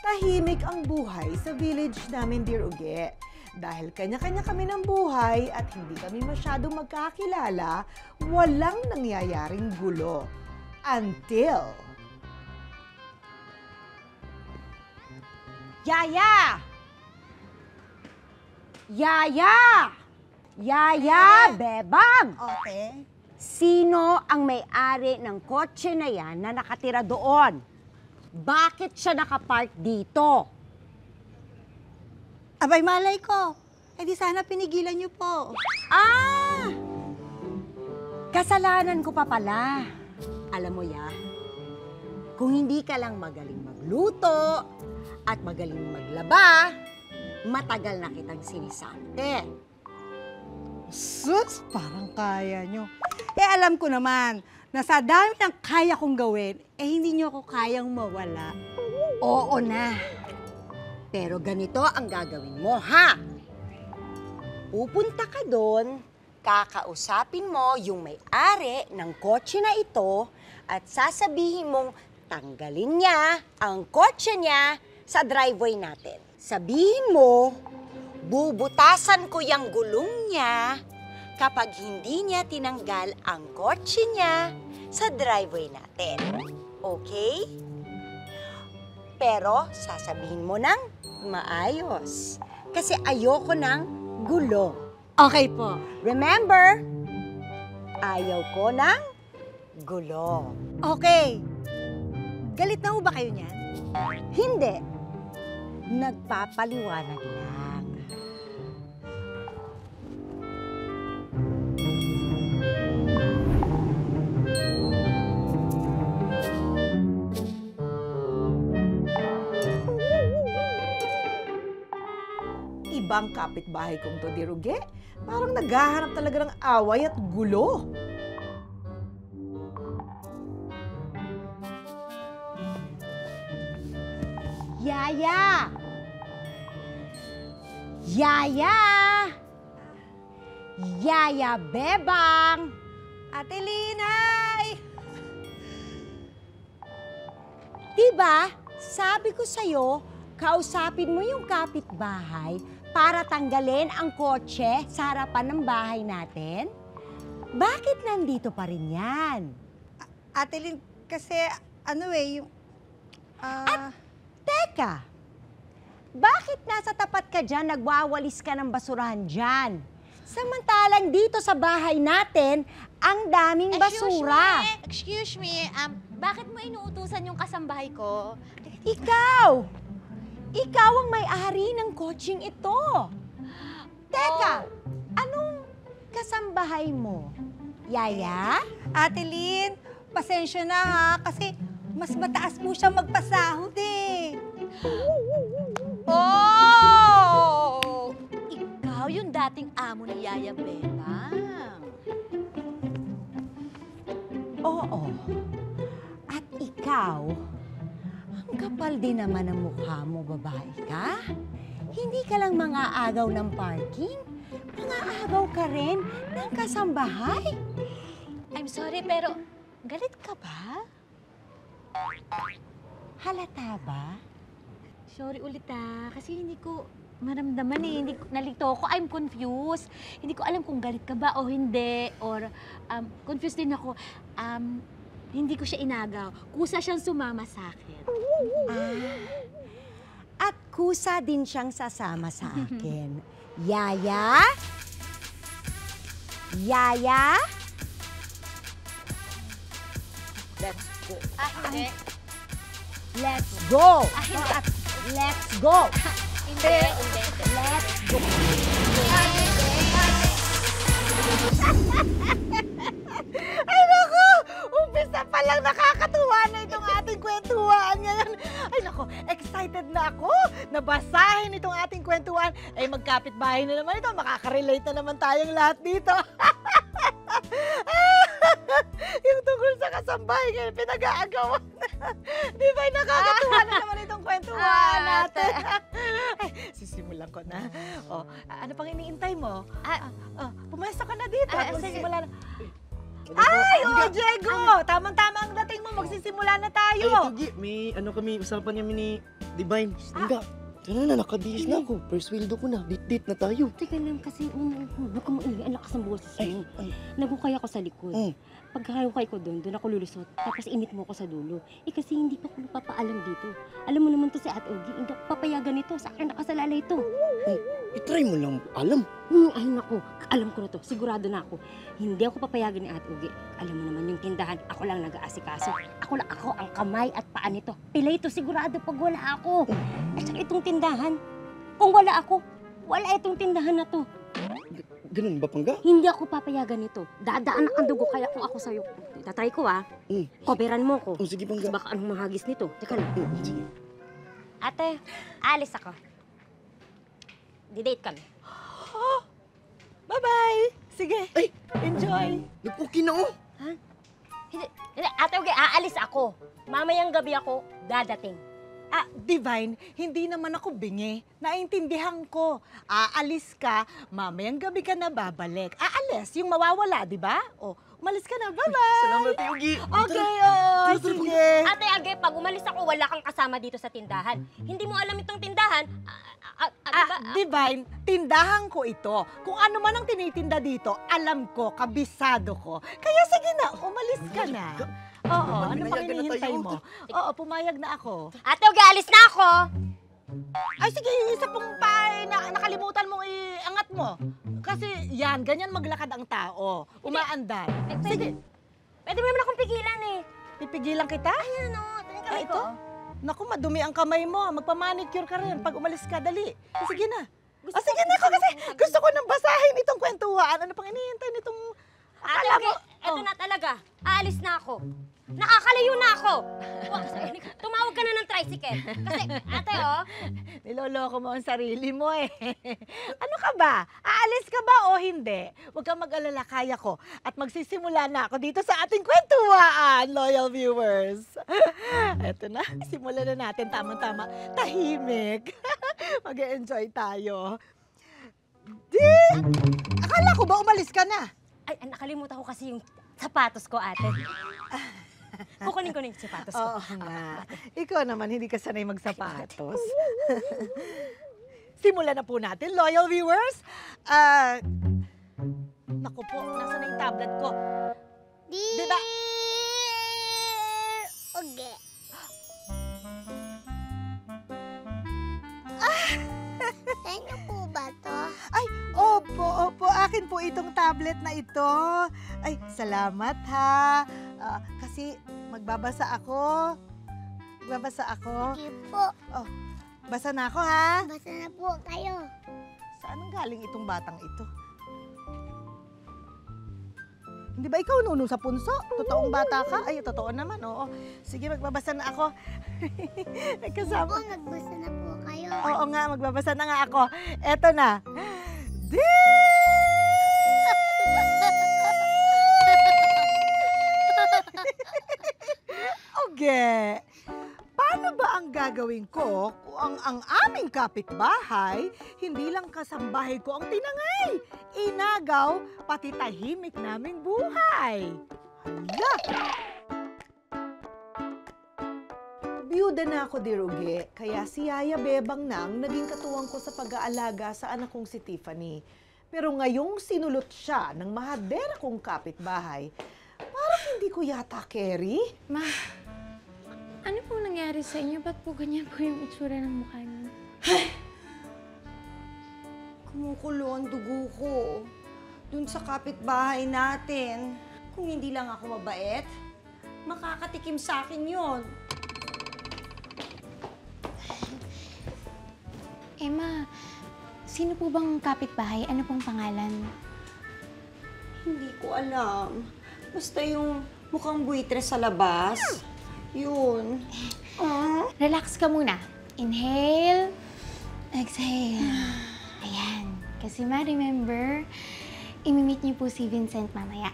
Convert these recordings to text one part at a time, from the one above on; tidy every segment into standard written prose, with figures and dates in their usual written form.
Tahimik ang buhay sa village namin, Dear Uge. Dahil kanya-kanya kami ng buhay at hindi kami masyadong magkakilala, walang nangyayaring gulo. Until... Yaya! Yaya! Yaya, bebang! Okay. Sino ang may-ari ng kotse na yan na nakatira doon? Bakit siya nakapark dito? Abay, malay ko. Eh di sana pinigilan niyo po. Ah! Kasalanan ko pa pala. Alam mo, Ya, kung hindi ka lang magaling magluto at magaling maglaba, matagal na kitang sinisante. Sus, parang kaya nyo. Eh alam ko naman, na sa dami ng kaya kong gawin, eh hindi nyo ako kayang mawala. Oo na. Pero ganito ang gagawin mo, ha? Pupunta ka doon, kakausapin mo yung may-ari ng kotse na ito at sasabihin mong tanggalin niya ang kotse niya sa driveway natin. Sabihin mo, bubutasan ko yung gulong niya kapag hindi niya tinanggal ang kotse niya sa driveway natin. Okay? Pero sasabihin mo ng maayos. Kasi ayoko ng gulo. Okay po. Remember, ayaw ko ng gulo. Okay. Galit na ho ba kayo niyan? Hindi. Nagpapaliwanag lang. Ibang kapitbahay kong to, Dear Uge. Parang naghahanap talaga ng away at gulo. Yaya! Yaya! Yaya, bebang! Ate Linay! Diba, sabi ko sa'yo, kausapin mo yung kapitbahay para tanggalin ang kotse sa harapan ng bahay natin? Bakit nandito pa rin yan? Ate Lin, kasi ano eh, yung... Teka, bakit nasa tapat ka dyan, nagwawalis ka ng basurahan dyan? Samantalang dito sa bahay natin, ang daming basura. Excuse me, bakit mo inuutusan yung kasambahay ko? Ikaw! Ikaw ang may-ari ng coaching ito. Teka, anong kasambahay mo? Yaya? Ate Lin, pasensya na ha, kasi mas mataas po siya magpasahod eh. Oh! Ikaw yung dating amo ni Yaya Bebang. Oo. At ikaw, ang kapal din naman ang mukha mo, babae ka? Hindi ka lang mga agaw ng parking, mga agaw ka rin ng kasambahay. I'm sorry, pero galit ka ba? Halata ba? Sorry ulit kasi hindi ko maramdaman eh. Hindi ko, nalito ako. I'm confused. Hindi ko alam kung galit ka ba o hindi. Or confused din ako. Hindi ko siya inagaw. Kusa siyang sumama sa akin. At kusa din siyang sasama sa akin. Yaya? Yaya? Let's go. Hindi. Let's go! Hindi. Let's go! Hindi. Let's go! Ay naku! Umpisa pa lang nakakatuwa na itong ating kwentuhan ngayon. Ay naku, excited na ako na basahin itong ating kwentuhan. Ay magkapit-bahay na naman ito, makaka-relate na naman tayong lahat dito. Yung tungkol sa kasambahay ngayon, pinag-aagawan. Di ba nakakatuwa na naman itong kwentuhan natin? Ay, sisimulan ko na. O, ano pang iniintay mo? Pumesto ka na dito at magsisimula na. Ay, Diego! Tamang-tama ang dating mo, magsisimula na tayo. Ay, Tugi, may usapan kami ni Divine, hangga. Tara na, nakabihis na ako. First sweldo ko na. Date-date na tayo. Teka lang kasi, huwag ka maingay. Ang lakas ng boses mo. Nagukay ako sa likod. Pagkakayukay ko doon ako lulusot. Tapos init mo ko sa dulo. Kasi hindi pa ako napapaalam dito. Alam mo naman to si Ate Uge, hindi ako papayagan nito. Sa akin nakasalalay ito. I-try mo lang. Alam. Ay naku, alam ko na to. Sigurado na ako. Hindi ako papayagan ni Ate Uge. Alam mo naman yung tindahan, ako lang nag-aasikaso. Ako ang kamay at paa nito. Pila ito sigurado pag wala ako. At saka itong tindahan, kung wala ako, wala itong tindahan na to. Ganun ba, Pangga? Hindi ako papayagan nito. Dadaan ang dugo kaya kung ako sa'yo. Tatry ko Koberan mo ko. Sige, Pangga. Baka anong mahagis nito. Teka lang. Sige. Ate, alis ako. Di-date kami. Bye-bye! Sige, Ay! enjoy! Nag-okay na oh! Hindi, Ate Uge, aalis ako. Mamayang gabi ako dadating. Divine, hindi naman ako bingi. Naintindihan ko. Aalis ka, mamayang gabi ka na babalik. Aalis, yung mawawala, di ba? O, umalis ka na, bye-bye! Salamat, Uge! Okay, sige. Ate Uge, pag umalis ako, wala kang kasama dito sa tindahan. Hindi mo alam itong tindahan. Divine, tindahan ko ito. Kung ano man ang tinitinda dito, alam ko, kabisado ko. Kaya sige na, umalis ka na. Oo, ano pang Pinayagan na hinihintay tayo. mo? Oo, pumayag na ako. Ate Uge, alis na ako! Ay, sige, yung isa pong pae na nakalimutan mong iangat mo. Kasi yan, ganyan maglakad ang tao. Umaandar. Sige, Pwede mo naman akong pigilan pipigilan kita? Ayan o, ito yung kamay ito? ko. Naku, madumi ang kamay mo. Magpa-manicure ka rin pag umalis ka, dali. Sige na. Sige na ako kasi gusto ko nang basahin itong kwentuhan. Ano pang inihintay nitong... Ate Uge, eto na talaga. Aalis na ako. Nakakalayo na ako. Tumawag ka na ng tricycle. Kasi, ate Niloloko mo ang sarili mo eh. Ano ka ba? Aalis ka ba o hindi? Huwag kang mag-alala, kaya ko. At magsisimula na ako dito sa ating kwentuhan, loyal viewers. Eto na, simulan na natin tamang-tama. Tahimik. Mag-e-enjoy tayo. Akala ko ba umalis ka na? Ay, nakalimutan ko kasi yung sapatos ko, ate. Kukunin ko na yung sapatos ko. Oo nga. Ikaw naman, hindi ka sanay magsapatos. Simulan na po natin, loyal viewers. Naku po, nasa na yung tablet ko? Diba? Uge. Sa'yo po ba to? Ay, opo. Akin po itong tablet na ito. Ay, salamat ha. Kasi magbabasa ako. Sige po. Basa na ako ha. Basta na po kayo. Saan ang galing itong batang ito? Hindi ba ikaw nuno sa punso? Totoong bata ka? Ay, totoo naman, oo. Sige, magbabasa na ako. Nagkasama. Po, nagbasa na po kayo. Oo nga, magbabasa na nga ako. Eto na. Okay. Paano ba ang gagawin ko kung ang aming kapitbahay, hindi lang kasambahay ko ang tinangay, inagaw, pati tahimik naming buhay? Hala! Biyuda na ako, Dear Uge, kaya si Yaya Bebang nang naging katuwang ko sa pag-aalaga sa anak kong si Tiffany. Pero ngayong sinulot siya ng mahadera kong kapitbahay, parang hindi ko yata carry. Ma, ano pong nangyari sa inyo? Ba't po ganyan po yung itsura ng mukha niyo? Kumukulo ang dugo ko. Dun sa kapitbahay natin. Kung hindi lang ako mabait, makakatikim sa akin yon. Ma, sino po bang kapitbahay? Ano pong pangalan? Hindi ko alam. Basta yung mukhang buitre sa labas. Yun. Relax ka muna. Inhale. Exhale. Ayan. Kasi remember, imimit niyo po si Vincent mamaya.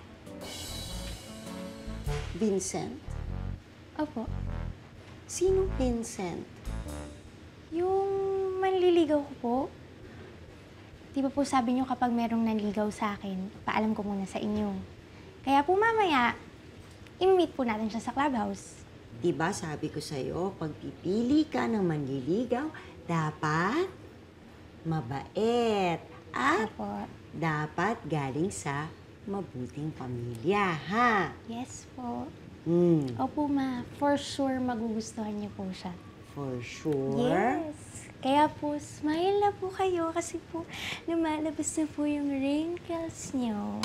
Vincent? Opo. Sino Vincent? Yung manliligaw ko po. Di ba po sabi niyo kapag merong nanligaw sa akin, paalam ko muna sa inyo. Kaya po mamaya, imimit po natin siya sa clubhouse. Diba sabi ko sa'yo, pag pipili ka ng manliligaw, dapat mabait at Opo. dapat galing sa mabuting pamilya, ha? Yes po. Hmm, Opo, ma. For sure, magugustuhan niyo po siya. for sure. Yes. Kaya po, smile na po kayo kasi po lumalabas na po yung wrinkles niyo.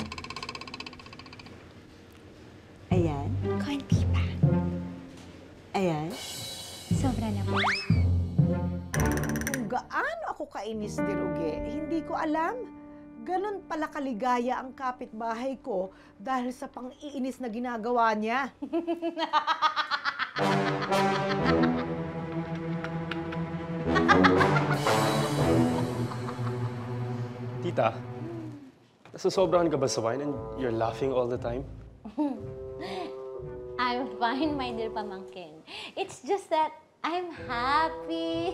Ayan, Konti pa. ayan. Sobra na po. Kung gaano ako kainis, Dear Uge, hindi ko alam. Ganon pala kaligaya ang kapitbahay ko dahil sa pang-iinis na ginagawa niya. Tita, nasusobrahan ka ba sa wine and you're laughing all the time? I'm fine, my dear pamangkin. It's just that I'm happy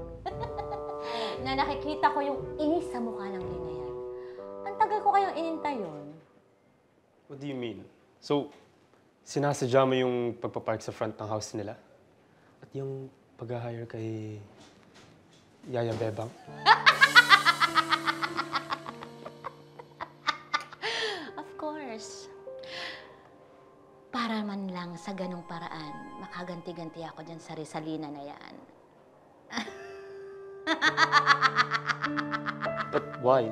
na nakikita ko yung inis sa mukha ng Linayan. Ang tagal ko kayong inintay yun. What do you mean? So, sinasadya mo yung pagpapark sa front ng house nila? At yung pag-hire kay Yaya Bebang? Of course. Para man lang sa ganong paraan, makaganti-ganti ako dyan sa Rizalina na yan. But why?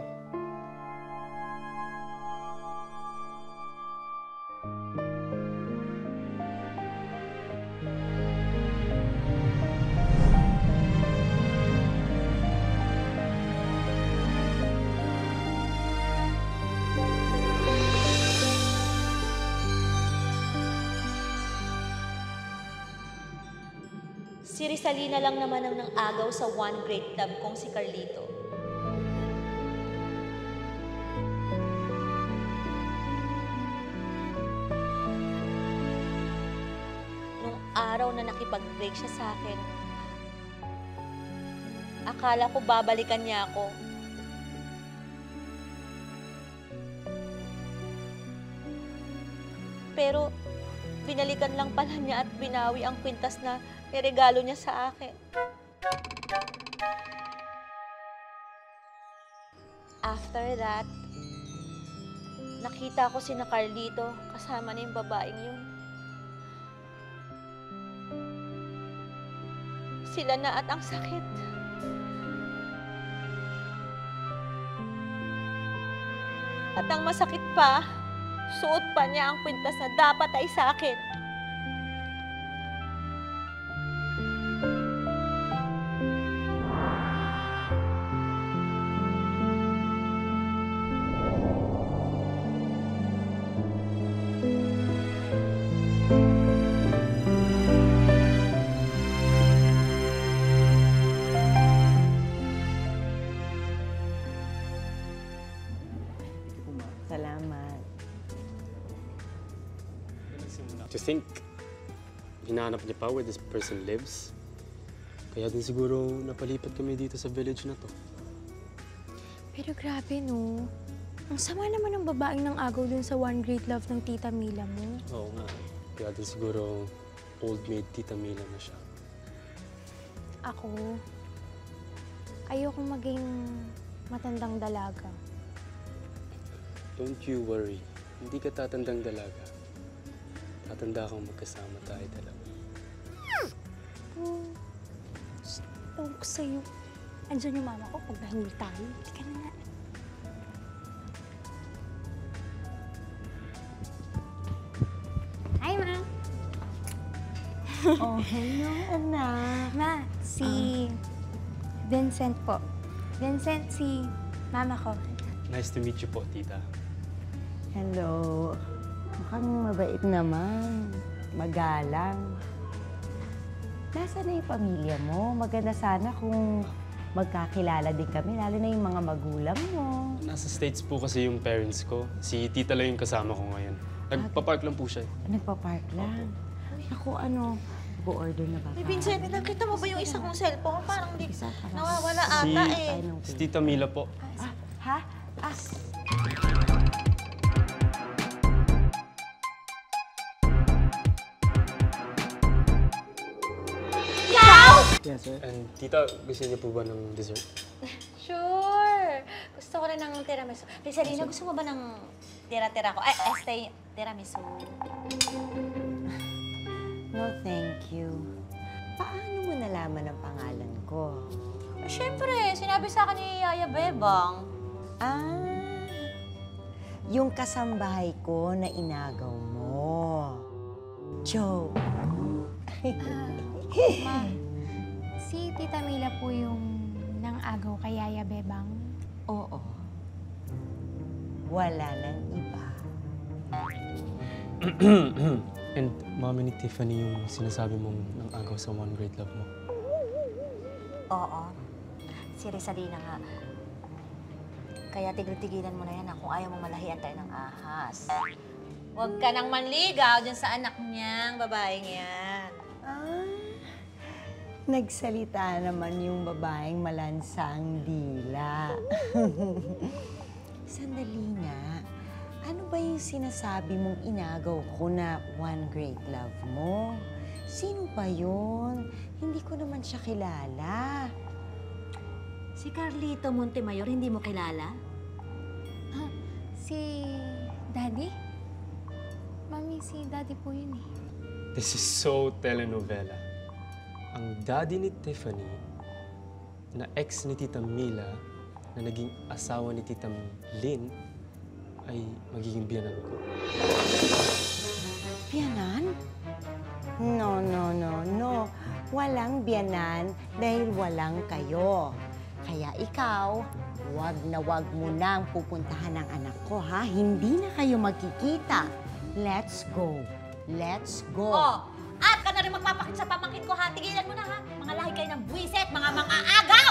Si Rizalina lang naman ang nang-agaw sa one great love kong si Carlito. Nung araw na nakipag-break siya sa akin, akala ko babalikan niya ako. Pero binalikan lang pala niya at binawi ang kwintas na niregalo niya sa akin. After that, nakita ko sina Carlito kasama na yung babaeng yun. Sila na at ang sakit. At ang masakit pa, suot pa niya ang kwintas na dapat ay sa akin. Salamat. To think, hinahanap niya pa where this person lives. Kaya din siguro napalipat kami dito sa village na to. Pero grabe, no? Ang sama naman ng babaeng nang agaw dun sa one great love ng Tita Mila mo. Oo nga. Kaya din siguro old maid Tita Mila na siya. Ako, ayokong maging matandang dalaga. Don't you worry. Hindi ka tatandang dalaga. Tatanda kang magkasama tayo dalawa. Tawag ko sa'yo. Andiyan yung mama ko pag nahuli tayo. Hindi ka na nga. Hi, Ma. Oh, hello, anak. Ma, si Vincent po. Vincent, si mama ko. Nice to meet you po, tita. Hello. Mukhang mabait naman. Magalang. Nasaan na yung pamilya mo? Maganda sana kung magkakilala din kami, lalo na yung mga magulang mo. Nasa States po kasi yung parents ko. Si tita lang yung kasama ko ngayon. Nagpa-park lang po siya. Nagpa-park lang. Ako, ano, go-order na ba? Vincent, nakita mo ba yung isa kong cellphone? Parang di Isa pa. nawawala Si, ata eh. si Tita Mila po. Ha? Yes, sir. And tita, gusto niyo po ba ng dessert? Sure! Gusto ko rin ng tiramisu. Rizalina, gusto mo ba ng tira-tira ko? Tiramisu. No, thank you. Paano mo nalaman ang pangalan ko? Siyempre, sinabi sa akin ni Yaya Bebang. Yung kasambahay ko na inagaw mo. Joke. Ma, si Tita Mila po yung nang-agaw kay Yaya Bebang. Oo. Wala nang iba. And mami ni Tiffany yung sinasabi mong nang agaw sa one great love mo. Oo. Si Rizalina nga. Kaya tigil-tigilan mo na yan kung ayaw mong malahian tayo ng ahas. Huwag ka nang manligaw dyan sa anak niyang babaeng yan. Nagsalita naman yung babaeng malansang dila. Sandali nga. Ano ba yung sinasabi mong inagaw ko na one great love mo? Sino ba yun? Hindi ko naman siya kilala. Si Carlito Montemayor, hindi mo kilala? Si Daddy? Mami, si Daddy po yun eh. This is so telenovela. Ang daddy ni Tiffany, na ex ni Tita Mila, na naging asawa ni Tita Lynn, ay magiging biyanan ko. Biyanan? No. Walang biyanan dahil walang kayo. Kaya ikaw, wag mo nang pupuntahan ng anak ko, ha? Hindi na kayo magkikita. Let's go. Oh, at ka na rin magpapakit sa pamangkin ko, ha? Tigilan mo na, ha? Mga lahi kayo ng buwiset, mga mang-aagaw!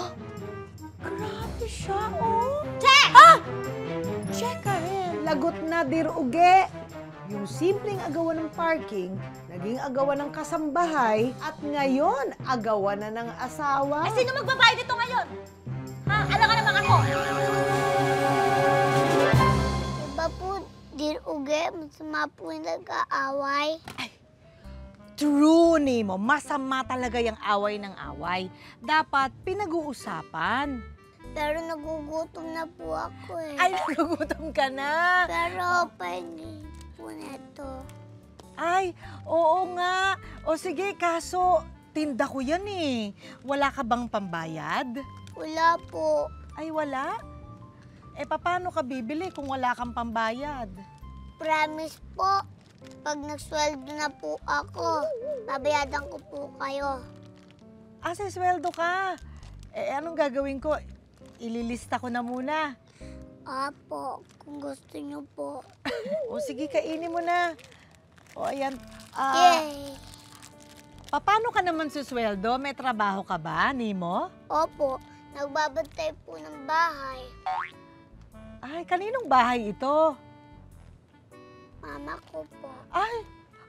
Grabe siya, oh. Check! Check ka rin. Lagot na, Dear Uge. Yung simpleng agawan ng parking, naging agawan ng kasambahay, at ngayon, agawan na ng asawa. Eh, sino magbabayad dito ngayon? Ha? Alam ka naman ako! Diba po, Dear Uge, masama po yung nag-aaway. True, Nemo. Masama talaga yung away ng away. Dapat pinag-uusapan. Pero nagugutom na po ako eh. Ay, nagugutom ka na. Pero pahingi po neto. Ay, oo nga. O sige, kaso tinda ko yan eh. Wala ka bang pambayad? Wala po. Ay, wala? Eh, paano ka bibili kung wala kang pambayad? Promise po, pag nagsweldo na po ako, babayadan ko po kayo. Asa sweldo ka? Eh, anong gagawin ko? Ililista ko na muna. Apo, kung gusto niyo po. O sige, kainin mo na. O ayan. Yay! Paano ka naman susweldo? May trabaho ka ba, Nemo? Opo, nagbabantay po ng bahay. Ay, kaninong bahay ito? Mama ko po. Ay,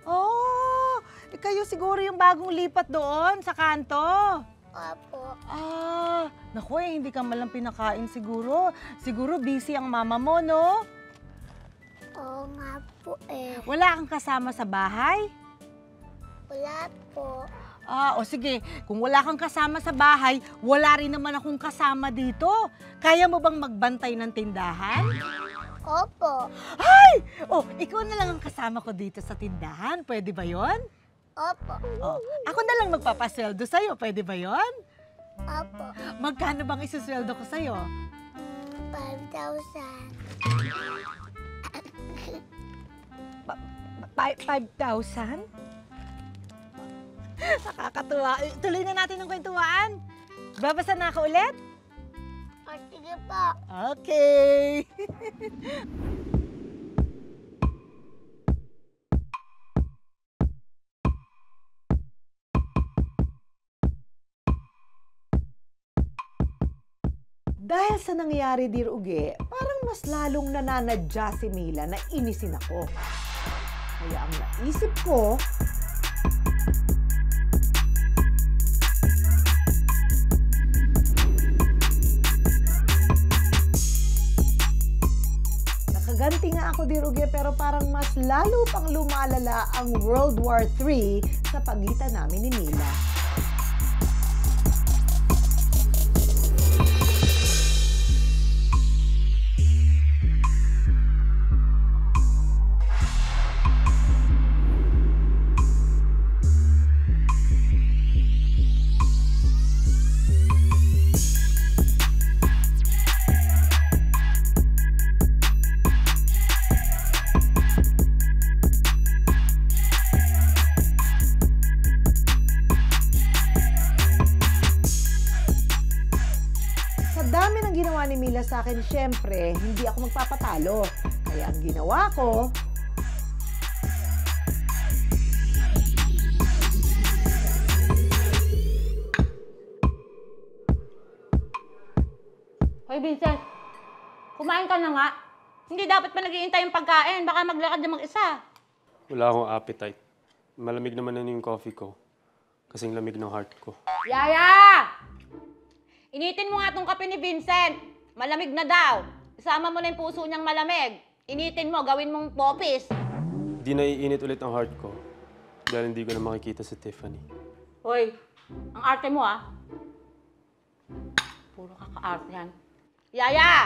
kayo siguro yung bagong lipat doon sa kanto. Opo. Naku hindi ka malang pinakain siguro. Siguro busy ang mama mo, no? Oo nga po eh. Wala kang kasama sa bahay? Wala po. O sige, kung wala kang kasama sa bahay, wala rin naman akong kasama dito. Kaya mo bang magbantay ng tindahan? Opo. Ikaw na lang ang kasama ko dito sa tindahan. Pwede ba yon? Opo. Ako na lang magpapasweldo sa'yo. Pwede ba yon? Opo. Magkano bang isusweldo ko sa'yo? 5,000? Nakakatuwa. Tuloy na natin ang kwentuhan. Babasa na ako ulit? Sige po. Okay. Dahil sa nangyari, Dear Uge, parang mas lalong nananadya si Mila na inisin ako. Kaya ang naisip ko, nakaganti nga ako, Dear Uge, pero parang mas lalo pang lumalala ang World War III sa pagitan namin ni Mila. Kaya sa akin, syempre, hindi ako magpapatalo. Kaya ang ginawa ko, Hoy, Vincent! Kumain ka na nga. Hindi dapat pa nag-iintay yung pagkain. Baka maglakad na mag-isa. Wala akong appetite. Malamig naman na yung coffee ko. Kasing lamig ng heart ko. Yaya! Initin mo nga tong kape ni Vincent. Malamig na daw. Isama mo na yung puso niyang malamig. Initin mo, gawin mong popis. Di naiinit ulit ang heart ko. Dahil hindi ko na makikita si Tiffany. Hoy, ang arte mo ah. Puro kaka-arte yan. Yaya!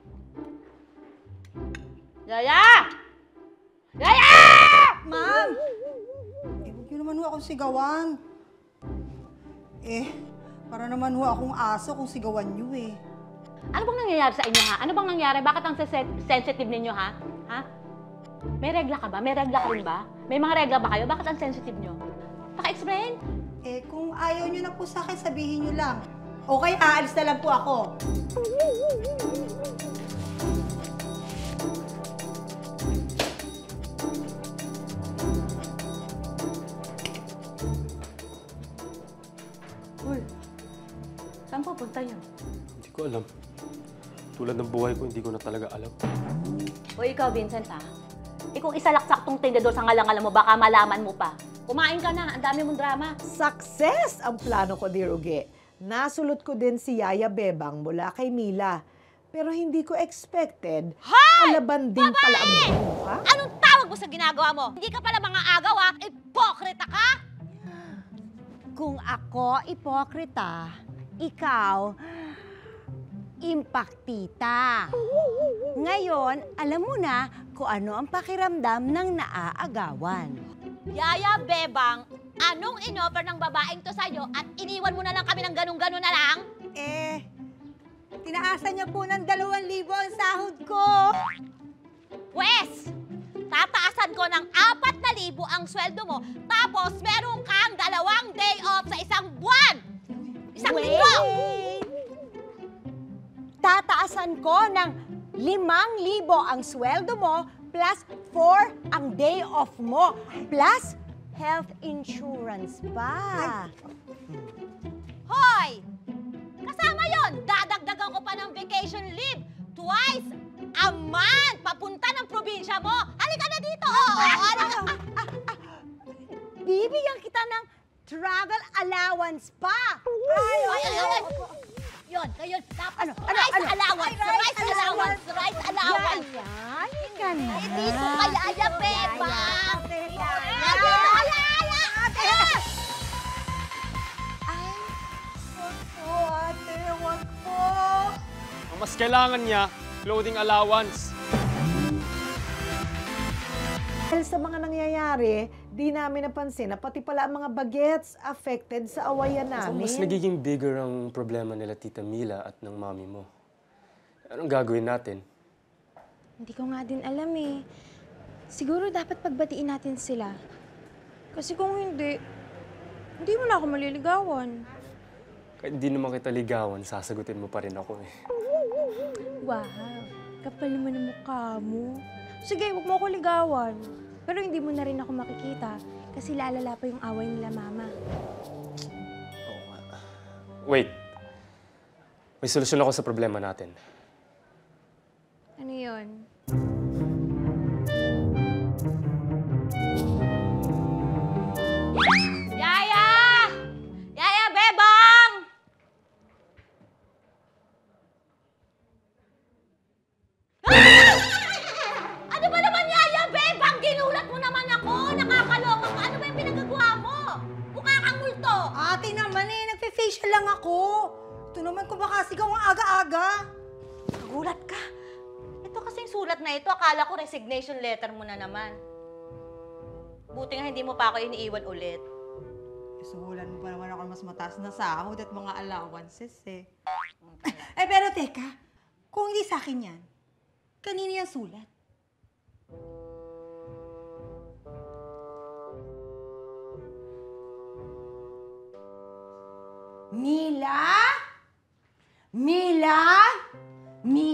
Yaya! Yaya! Ma'am! Huwag niyo naman ho akong sigawan. Para naman ho akong aso kung sigawan niyo eh. Ano bang nangyayari sa inyo ha? Ano bang nangyayari? Bakit ang sensitive ninyo ha? Ha? May regla ka ba? May regla ka rin ba? May mga regla ba kayo? Bakit ang sensitive nyo? Paka-explain? Kung ayaw niyo na po sa akin, sabihin niyo lang. Okay, aalis na lang po ako. Uy, saan pupunta yun? Hindi ko alam. Tulad ng buhay ko, hindi ko na talaga alam. O ikaw, Vincent ha? Kung isalaksak tong tindador sa ngalangalan mo, baka malaman mo pa. Kumain ka na, ang dami mong drama. success ang plano ko, Dear Uge. Nasulot ko din si Yaya Bebang mula kay Mila. Pero hindi ko expected, palaban din pala ang buha. Anong tawag mo sa ginagawa mo? Hindi ka pala mga agaw ha? Ipokrita ka? Kung ako ipokrita, ikaw, impaktita. Ngayon, alam mo na kung ano ang pakiramdam ng naaagawan. Yaya Bebang, anong inoffer ng babaeng to sa'yo at iniwan mo na lang kami ng ganun-ganun na lang? Tinaasan niya po ng 2,000 ang sahod ko. Pwes, tataasan ko ng 4,000 ang sweldo mo, tapos meron kang 2 day off sa isang buwan! Isang linggo! Tataasan ko ng 5,000 ang sweldo mo plus 4 ang day off mo plus health insurance pa. Hoy! Kasama yon, dadagdagan ko pa ng vacation leave twice a month papunta ng probinsya mo. Halika na dito! Bibigyan kita ng travel allowance pa. Yun. Tapos rice allowance. Halika na. Dito ka, Yaya Bebang! Dito ka, Yaya! Ate, wag po. Ang mas kailangan niya, clothing allowance. Dahil sa mga nangyayari, di namin napansin na pati pala ang mga bagets affected sa awayan namin. Mas nagiging bigger ang problema nila Tita Mila at ng mami mo. Anong gagawin natin? Hindi ko nga din alam eh. Siguro dapat pagbatiin natin sila. Kasi kung hindi mo na ako maliligawan. Kahit hindi naman kita ligawan, sasagutin mo pa rin ako eh. Wow, kapal naman ang mukha mo. Sige, huwag mo ako ligawan. Pero hindi mo na rin ako makikita kasi lalala pa yung away nila mama. Wait. May solusyon ako sa problema natin. Ano yun? Yaya! Yaya Bebang! Ano ba naman, Yaya Bebang? Ginulat mo naman ako! Nakakaloka ka! Ano ba yung pinagagawa mo? Mukha kang multo! Ate naman nagfe-facial lang ako. Ito naman kung baka sigaw ang aga-aga. Nagulat ka. Ito kasing sulat na ito, akala ko resignation letter mo na naman. Buti nga hindi mo pa ako iniiwan ulit. Suhulan mo pa naman ako mas mataas na sahod at mga allowances eh. Pero teka, kung hindi sa akin yan, kanino yan sulat? Mila? Mila? Mila?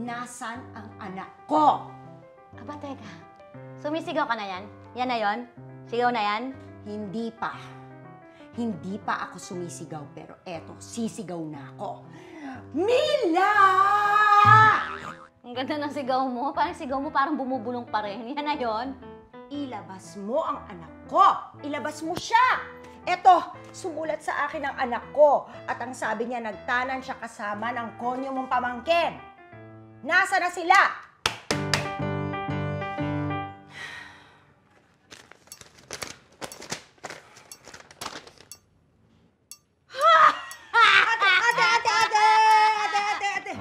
nasan ang anak ko? Aba, teka. Sumisigaw ka na yan? Yan na yon? Sigaw na yan? Hindi pa. Hindi pa ako sumisigaw, pero eto, sisigaw na ako. Mila! Ang ganda ng sigaw mo. Parang sigaw mo parang bumubulong pa rin. Yan na yon? Ilabas mo ang anak ko. Ilabas mo siya. Eto, sumulat sa akin ang anak ko. At ang sabi niya, nagtanan siya kasama ng konyo mong pamangkin. Nasa na sila? Ate!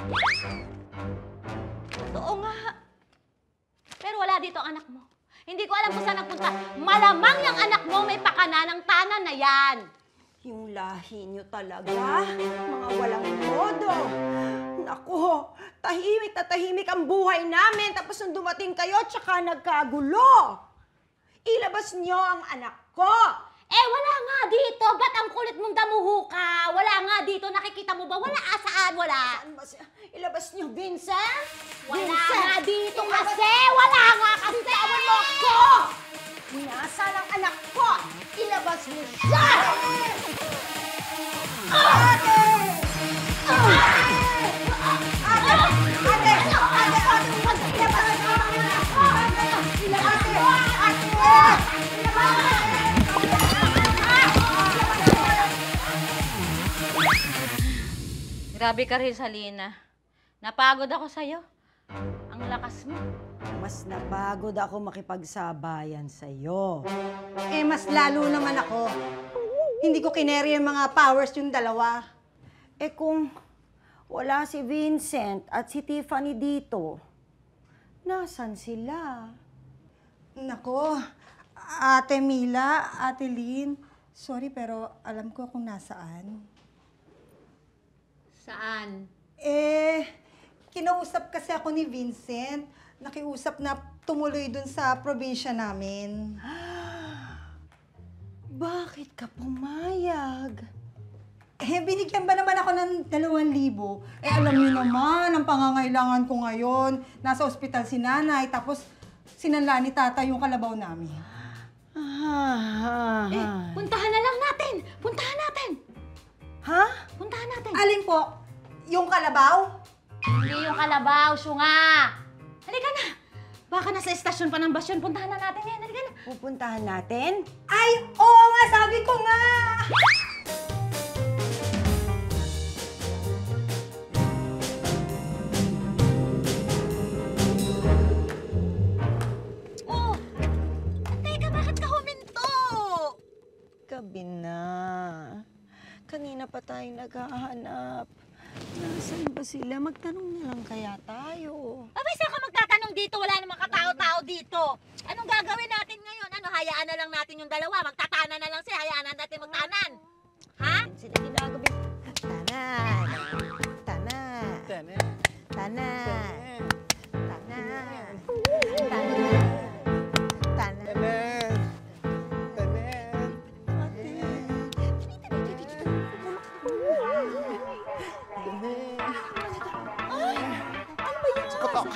Totoo nga. Pero wala dito ang anak mo. Hindi ko alam kung saan nagpunta. Malamang yung anak mo may pakana ng tanan na yan. Yung lahi niyo talaga, mga walang modo. Naku, tahimik na tahimik ang buhay namin. Tapos nung dumating kayo, tsaka nagkagulo. Ilabas niyo ang anak ko. Eh, wala nga dito. Ba't ang kulit mong damuho ka? Wala nga dito. Nakikita mo ba? Wala asaan, wala. Saan ba siya? Ilabas niyo, Vincent. Wala Vincent! nga dito kasi. Wala nga kasi. Bitawan mo ko! Nasaan ang anak ko? Ilabas mo siya! Ate! Grabe ka, Rizalina. Napagod ako sa'yo. Ang lakas mo. Mas napagod ako makipagsabayan sa'yo. Eh, mas lalo naman ako. Hindi ko kineri yung mga powers yung dalawa. Eh kung wala si Vincent at si Tiffany dito, nasan sila? Nako, Ate Mila, Ate Lynn, sorry pero alam ko kung nasaan. Saan? Eh, kinausap kasi ako ni Vincent. Nakiusap na tumuloy dun sa probinsya namin. Bakit ka pumayag? Eh, binigyan ba naman ako ng 2,000? Eh, alam niyo naman, ang pangangailangan ko ngayon, nasa ospital si nanay, tapos sinanla ni tata yung kalabaw namin. Eh, puntahan na lang natin! Puntahan natin! Ha? Puntahan natin! Alin po? Yung kalabaw? Hindi yung kalabaw, syunga! Halika na! Baka nasa estasyon pa ng bus yun. Puntahan na natin yan. Halika na! Pupuntahan natin? Ay, oo nga, sabi ko nga! Oh! Teka, bakit ka huminto? Gabi na. Kanina pa tayong naghahanap. Nasaan ba sila? Magtanong na lang kaya tayo. Abay, saan ka magtatanong dito? Wala namang katao-tao dito. Anong gagawin natin ngayon? Ano, hayaan na lang natin yung dalawa. Magtatanan na lang sila. Hayaan na natin magtanan. Ha? Sila ginagabi. Tanan. Tanan. Tanan. Tanan. Tanan. Tanan. Tanan. Kotok.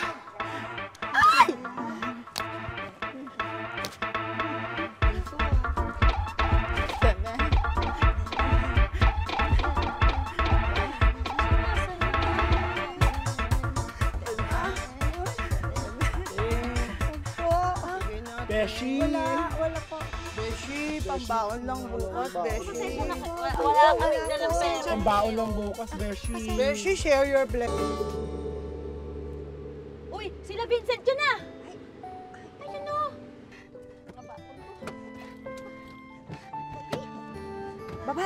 Beshi! Wala pa. Beshi, pambaon lang bukas, Beshi. Wala kami dalang pera. Pambaon lang bukas, Beshi. Beshi, share your blessing. Uy, sila Vincent yun na! Ayun o! Baba.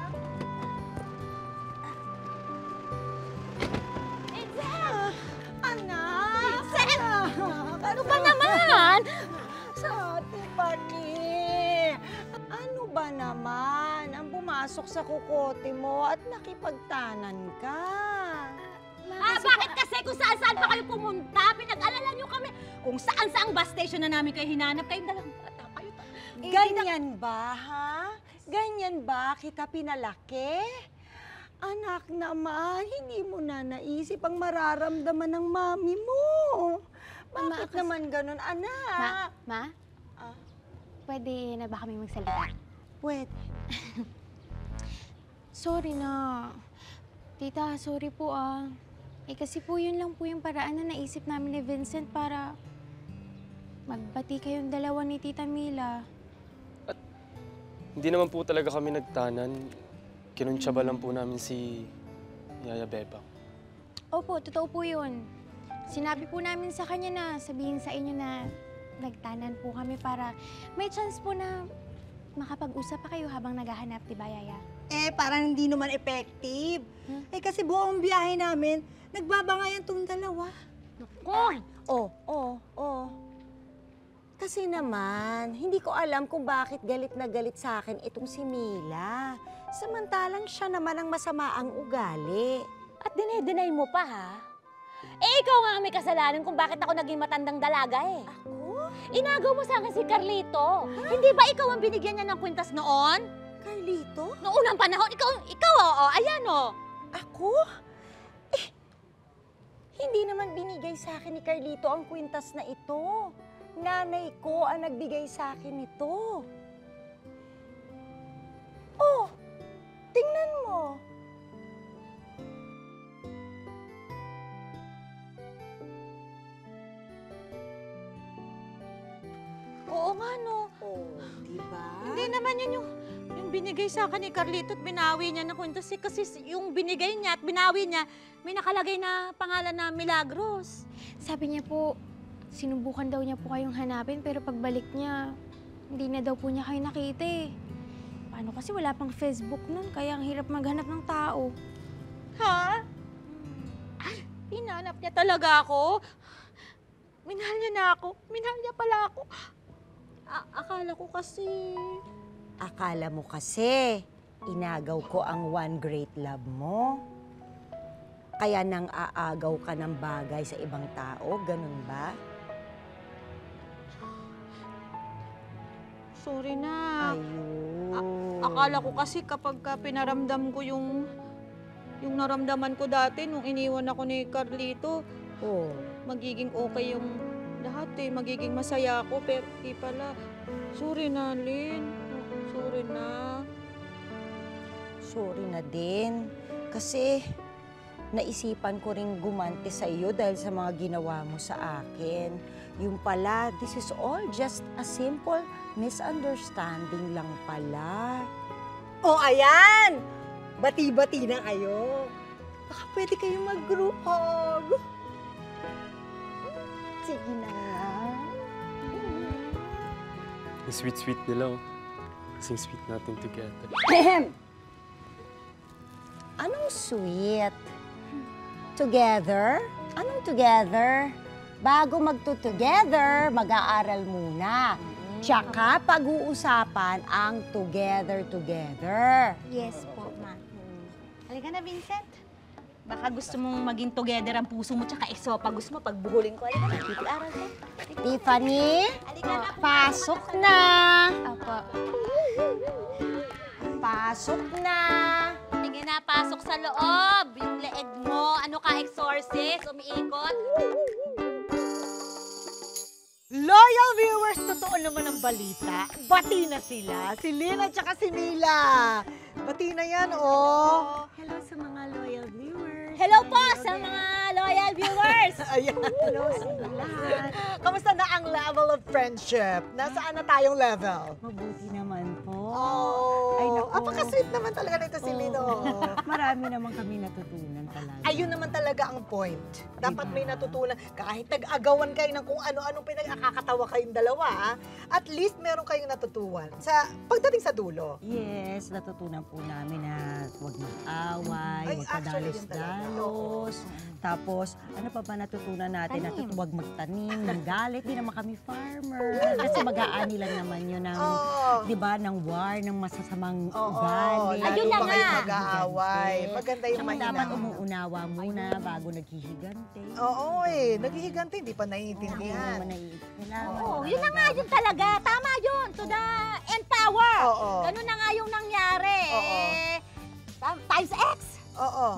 Vincent! Anak! Vincent! Ano ba naman? Sa ate Bani, ano ba naman ang bumasok sa kukote mo at nakipagtanan ka? Bakit kasi kung saan-saan pa kayo pumunta? Pinag-alala nyo kami. Kung saan-saang bus station na namin kayo hinanap, kayong dalawang bata kayo. Ganyan ba, ha? Ganyan ba kita pinalaki? Anak naman, hindi mo na naisip ang mararamdaman ng mami mo. Bakit naman ganun, anak? Ma? Pwede na ba kami magsalita? Pwede. Sorry na. Tita, sorry po kasi po yun lang po yung paraan na naisip namin ni Vincent para magbati kayong dalawa ni Tita Mila. Hindi naman po talaga kami nagtanan. Kinuntsaba lang po namin si Yaya Beba. Opo, totoo po yun. Sinabi po namin sa kanya na sabihin sa inyo na nagtanan po kami para may chance po na makapag-usap pa kayo habang naghahanap, diba, Yaya? Parang hindi naman effective. Kasi buong biyahe namin, nagbabangayan tong dalawa. Kasi naman, hindi ko alam kung bakit galit na galit sa akin itong si Mila. Samantalang siya naman ang masama ang ugali. At dinay mo pa, ha? Ikaw nga ang may kasalanan kung bakit ako naging matandang dalaga, eh. Ako? Inagaw mo sa akin si Carlito. Hindi ba ikaw ang binigyan niya ng kwintas noon? Carlito? Noong unang panahon, ikaw, ayan, Ako? Hindi naman binigay sa akin ni Carlito ang kwintas na ito. Nanay ko ang nagbigay sa akin nito. Oh, tingnan mo. Oo nga, no. Diba? Hindi naman yun yung binigay sa akin ni Carlito at binawi niya na kwento. Kasi yung binigay niya at binawi niya, may nakalagay na pangalan na Milagros. Sabi niya po, sinubukan daw niya po kayong hanapin pero pagbalik niya, hindi na daw po niya kayo nakita eh. Paano kasi wala pang Facebook nun, kaya ang hirap maghanap ng tao. Ha? Hinanap niya talaga ako? Minahal niya na ako. Minahal niya pala ako. Akala ko kasi... Akala mo kasi, inagaw ko ang one great love mo. Kaya nang aagaw ka ng bagay sa ibang tao, ganun ba? Sorry na. Ayun. Akala ko kasi kapag pinaramdam ko yung naramdaman ko dati nung iniwan ako ni Carlito, magiging okay yung lahat eh. Magiging masaya ako, pero di pala. Sorry na, Lynn. Sorry na. Sorry na din. Kasi naisipan ko ring gumanti sa iyo dahil sa mga ginawa mo sa akin. Yung pala, this is all just a simple misunderstanding lang pala. Ayan! Bati-bati na kayo. Baka pwede kayong mag-group hug. Sige na nga. Ang sweet-sweet nila, Kasing sweet natin together. Anong sweet? Together? Anong together? Bago magto-together, mag-aaral muna. Tsaka pag-uusapan ang together. Yes po, ma. Halika na, Vincent. Baka gusto mong maging together ang puso mo tsaka pag gusto mo, pagbuhulin ko. Halika na, titi-aral ko. Tiffany, Halika na. pasok na. Apo. Pasok na. Sige na, pasok sa loob. Yung leeg mo, ano ka, exorcist, umiikot. Loyal viewers, totoo naman ang balita. Bati na sila. Si Lynn at saka si Mila. Bati na yan, Hello sa mga loyal viewers. Hello po sa mga loyal viewers. Ayan. Hello sa lahat. Kamusta na ang level of friendship? Nasaan na tayong level? Mabuti naman po. Ay, naku. apaka-sweet naman talaga nito si Lynn. Marami naman kami natutunan talaga. Ayun naman talaga ang point. Dapat may natutunan. Kahit nag-agawan kayo ng kung ano-ano pinag-akakatawa kayong dalawa, at least meron kayong natutunan sa pagdating sa dulo. Yes, natutunan po namin na huwag mag-away, Ay, huwag actually, yun talaga. padalos-dalos. Tapos, ano pa ba natutunan natin? Huwag magtanim ng galit. Di naman kami farmer. Kasi mag-aani lang naman yun ng, di ba, ng war, ng masasamang ugali. Ayun na nga. Mag-aaway. Maganda yung Saka dapat mahina. umuunawa muna bago naghihigante. Oo naghihigante, hindi pa naiintindihan. Oo, yun na nga yun talaga. Tama yun. To the end power. Oo. Ganun na nga yung nangyari. Oo. Times X.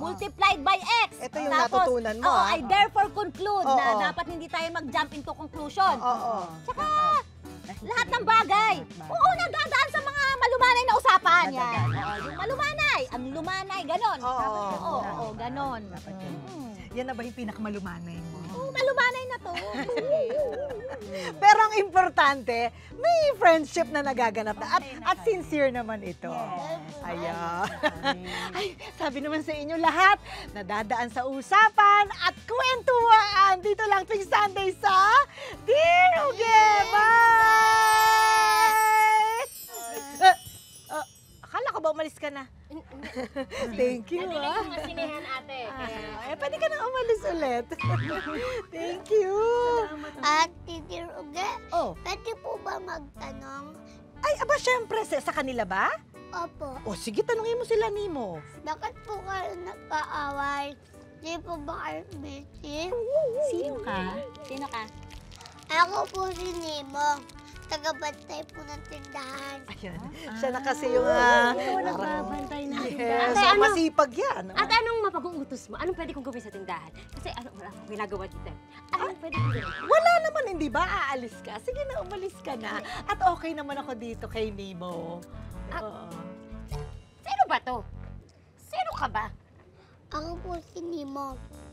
multiplied by X. Ito yung Tapos, natutunan mo, oo, ah. I therefore conclude Oo. na dapat hindi tayo mag-jump into conclusion. Oo. Tsaka, lahat ng bagay. Oo, nadadaan sa mga malumanay na usapan. Yan. Oo, yung malumanay. Ang lumanay, ganon. Oo, ganon. Yan na ba yung pinakamalumanay mo? Oo, malumanay na to. Pero ang importante, may friendship na nagaganap na at sincere naman ito. Ayan. Ay, sabi naman sa inyo lahat, nadadaan sa usapan at kwentuhan. Dito lang tuwing Sunday sa Dear Uge! Bye! Akala ko ba umalis ka na? Thank you, ah. Yung masinehan, ate. Pwede ka nang umalis ulit. Thank you. Ate Dear Uge, Oh. pwede po ba magtanong? Ay, aba, syempre, sa kanila ba? Opo, O, sige, tanungin mo sila, Nimo. bakit po kayo nagkaaway? Di po ba kayo busy? Sino ka? Sino ka? Ako po si Nemo. Tagabantay po ng tindahan. Ayan. Siya na kasi yung... Nagbabantay na. yes, Ate, ano? masipag yan. At anong mapag-uutos mo? Anong pwede kong gawin sa tindahan? Kasi wala akong ginagawa dito. Anong pwede kong gawin? Wala naman, hindi ba? Aalis ka. Sige na, umalis ka na. At okay naman ako dito kay Nemo. Oo. Sino ba to? Sino ka ba? Ako po si Nemo.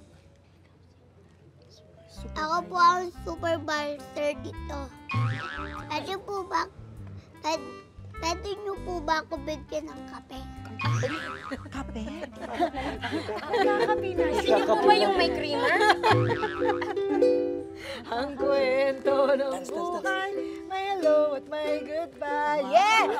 Ako po ang supervisor dito. Pwede po ba, pwede niyo po ba ako bigyan ng kape? Kape? Sino po ba yung may creamer? Ang kwento ng buhay, may hello at may goodbye. Yeah!